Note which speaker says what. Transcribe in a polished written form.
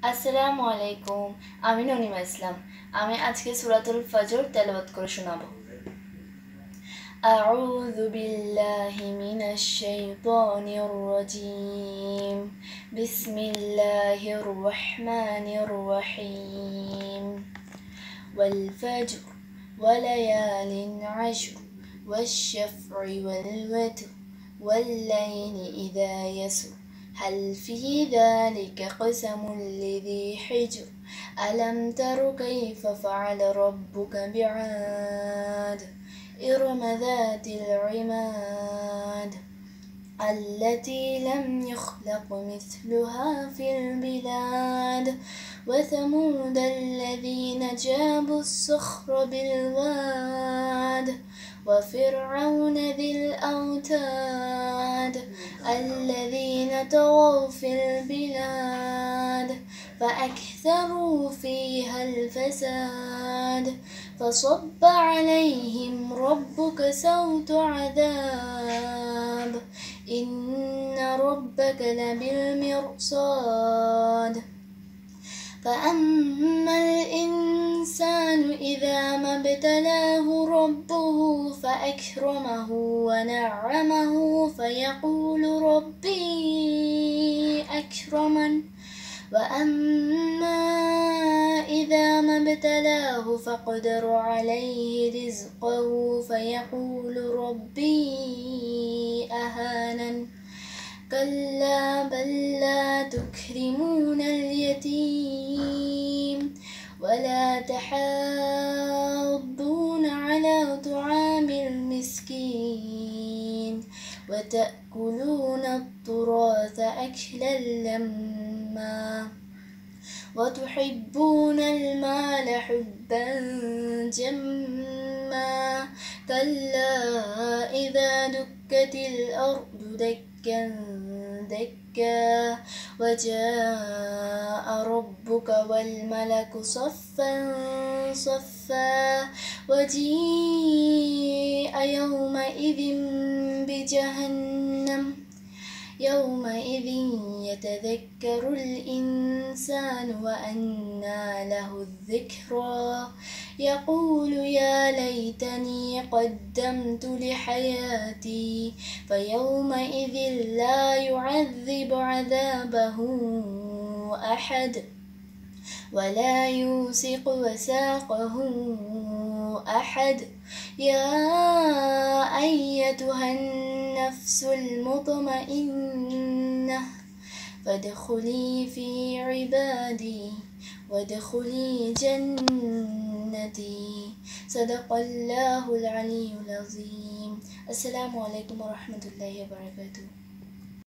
Speaker 1: আসসালামুয়ালাইকুম। আমি ননিমা ইসলাম। আমি আজকে সূরাতুল ফজর তেলাওয়াত করে শোনাবো। আউযু বিল্লাহি মিনাশ শাইতানির রাজীম। বিসমিল্লাহির রহমানির রহিম। ওয়াল ফজর ওয়া লায়ালিন আশর ওয়াশ-শাফ'i ওয়াল ওয়াতর ওয়াল লাইলি ইযা ইয়াসর هل في ذلك قسم لذي حجر ألم تر كيف فعل ربك بعاد إرم ذات العماد التي لم يخلق مثلها في البلاد وثمود الذين جابوا الصخر بالواد وفرعون ذي الأوتاد الذين طغوا في البلاد فأكثروا فيها الفساد فصب عليهم ربك سوط عذاب إن ربك لبالمرصاد فأما الإنسان إذا ما ابتلاه ربه فأكرمه ونعمه فيقول ربي أكرمن وأما إذا ما ابتلاه فقدر عليه رزقه فيقول ربي أهانن كلا بل لا تكرمون اليتيم ولا تحاضون على طعام المسكين وتأكلون التراث أكلا لما وتحبون المال حبا جما كلا إذا دكت الأرض دكا دكا وجاء ربك والملك صفا صفا وجيء يومئذ بجهنم يومئذ يتذكر الإنسان وأنى له الذكرى يقول يا ليتني قدمت لحياتي فيومئذ لا يعذب عذابه أحد ولا يوثق وثاقه أحد يا أيتها النفس المطمئنة فادخلي في عبادي وادخلي جنتي صدق الله العلي العظيم. السلام عليكم ورحمة الله وبركاته.